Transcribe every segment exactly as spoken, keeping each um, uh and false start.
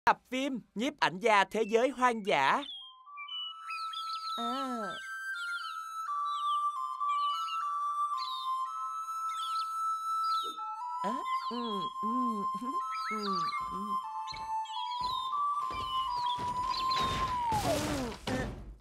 Tập phim Nhiếp ảnh gia thế giới hoang dã. À. À, ừ, ừ, ừ, ừ, ừ.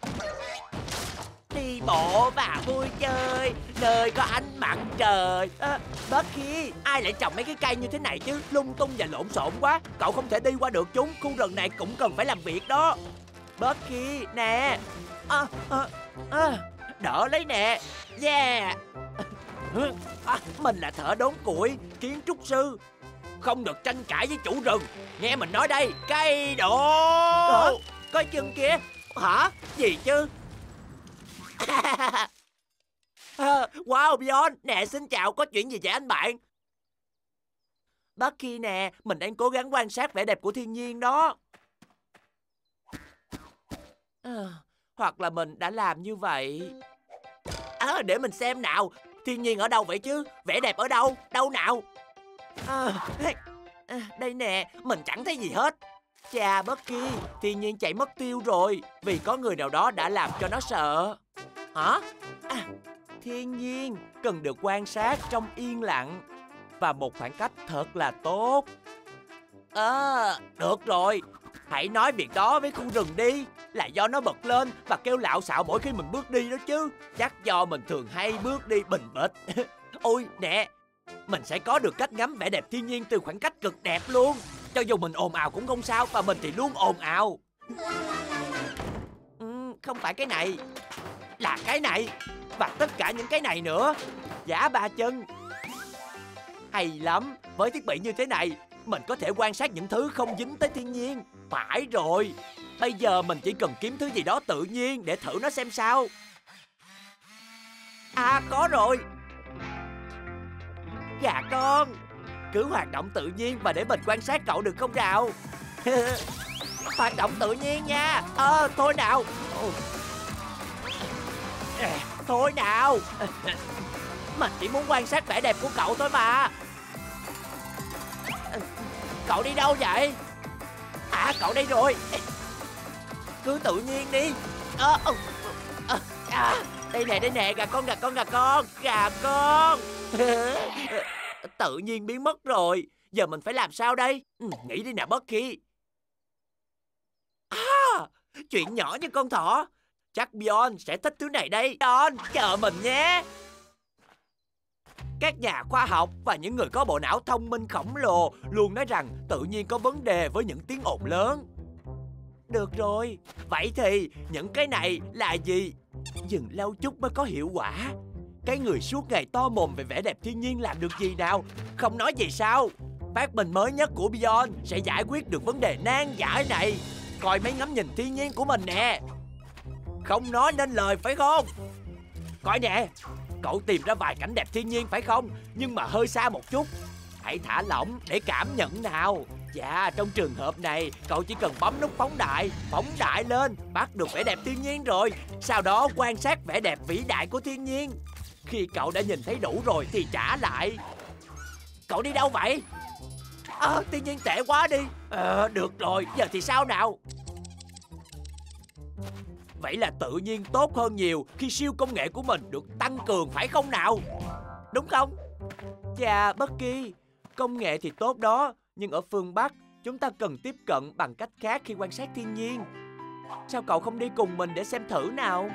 Đi bộ và vui chơi nơi có ánh mặt trời. À, Bucky, ai lại trồng mấy cái cây như thế này chứ? Lung tung và lộn xộn quá. Cậu không thể đi qua được chúng. Khu rừng này cũng cần phải làm việc đó. Bucky, nè. À, à, à, đỡ lấy nè. Yeah. À, mình là thợ đốn củi, kiến trúc sư. Không được tranh cãi với chủ rừng. Nghe mình nói đây, cây đổ. Có, có chân kia. Hả? Gì chứ? Wow, Bjorn, nè xin chào, có chuyện gì vậy anh bạn? Bucky nè, mình đang cố gắng quan sát vẻ đẹp của thiên nhiên đó. À, hoặc là mình đã làm như vậy. À, để mình xem nào, thiên nhiên ở đâu vậy chứ? Vẻ đẹp ở đâu? Đâu nào? À, đây nè, mình chẳng thấy gì hết. Chà Bucky, thiên nhiên chạy mất tiêu rồi vì có người nào đó đã làm cho nó sợ. Hả? À, thiên nhiên cần được quan sát trong yên lặng và một khoảng cách thật là tốt. À, được rồi, hãy nói việc đó với khu rừng đi. Là do nó bật lên và kêu lạo xạo mỗi khi mình bước đi đó chứ. Chắc do mình thường hay bước đi bình bịch. Ôi nè, mình sẽ có được cách ngắm vẻ đẹp thiên nhiên từ khoảng cách cực đẹp luôn. Cho dù mình ồn ào cũng không sao, và mình thì luôn ồn ào. Ừ, không phải cái này, là cái này. Và tất cả những cái này nữa. Giả ba chân. Hay lắm, với thiết bị như thế này mình có thể quan sát những thứ không dính tới thiên nhiên. Phải rồi, bây giờ mình chỉ cần kiếm thứ gì đó tự nhiên để thử nó xem sao. À, có rồi. Gà con, cứ hoạt động tự nhiên và để mình quan sát cậu được không nào? Hoạt động tự nhiên nha. Ờ, thôi nào. Thôi nào. Mình chỉ muốn quan sát vẻ đẹp của cậu thôi mà. Cậu đi đâu vậy? À, cậu đây rồi. Cứ tự nhiên đi. À, à, đây nè, đây nè, gà con, gà con, gà con, gà con. Tự nhiên biến mất rồi. Giờ mình phải làm sao đây? Ừ, nghĩ đi nè Bucky. À, chuyện nhỏ như con thỏ. Chắc Bjorn sẽ thích thứ này đây. Bjorn, chờ mình nhé. Các nhà khoa học và những người có bộ não thông minh khổng lồ luôn nói rằng tự nhiên có vấn đề với những tiếng ồn lớn. Được rồi, vậy thì những cái này là gì? Dừng lâu chút mới có hiệu quả. Cái người suốt ngày to mồm về vẻ đẹp thiên nhiên làm được gì nào? Không nói gì sao? Phát minh mới nhất của Bjorn sẽ giải quyết được vấn đề nan giải này. Coi mấy ngắm nhìn thiên nhiên của mình nè. Không nói nên lời phải không? Coi nè, cậu tìm ra vài cảnh đẹp thiên nhiên phải không? Nhưng mà hơi xa một chút. Hãy thả lỏng để cảm nhận nào. Dạ, trong trường hợp này, cậu chỉ cần bấm nút phóng đại. Phóng đại lên, bắt được vẻ đẹp thiên nhiên rồi. Sau đó quan sát vẻ đẹp vĩ đại của thiên nhiên. Khi cậu đã nhìn thấy đủ rồi thì trả lại. Cậu đi đâu vậy? À, thiên nhiên tệ quá đi. Ờ, được rồi, giờ thì sao nào? Vậy là tự nhiên tốt hơn nhiều khi siêu công nghệ của mình được tăng cường phải không nào? Đúng không? Chà Bucky, công nghệ thì tốt đó, nhưng ở phương Bắc chúng ta cần tiếp cận bằng cách khác khi quan sát thiên nhiên. Sao cậu không đi cùng mình để xem thử nào?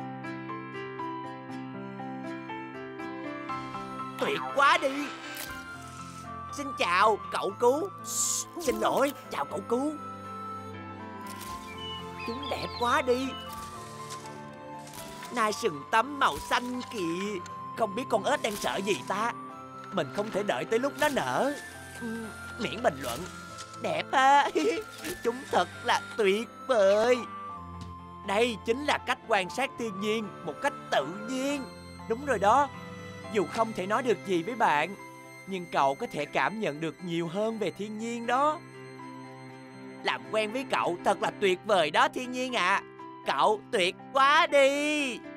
Tuyệt quá đi. Xin chào cậu Cú. Xin lỗi, chào cậu Cú. Chúng đẹp quá đi. Nai sừng tấm màu xanh kìa. Không biết con ếch đang sợ gì ta. Mình không thể đợi tới lúc nó nở. Ừ, miễn bình luận. Đẹp ha. Chúng thật là tuyệt vời. Đây chính là cách quan sát thiên nhiên một cách tự nhiên. Đúng rồi đó. Dù không thể nói được gì với bạn, nhưng cậu có thể cảm nhận được nhiều hơn về thiên nhiên đó. Làm quen với cậu thật là tuyệt vời đó thiên nhiên ạ. À. Cậu tuyệt quá đi.